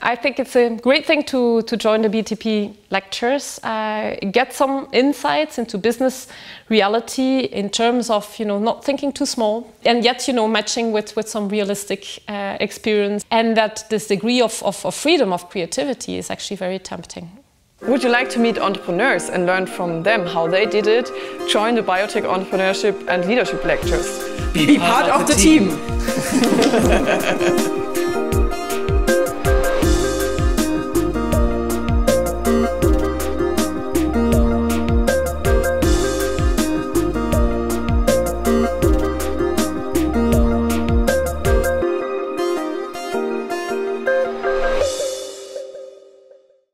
I think it's a great thing to join the BETP lectures, get some insights into business reality in terms of, not thinking too small, and yet, matching with some realistic experience, and that this degree of freedom, of creativity is actually very tempting. Would you like to meet entrepreneurs and learn from them how they did it? Join the Biotech Entrepreneurship and Leadership lectures. Be part of the team!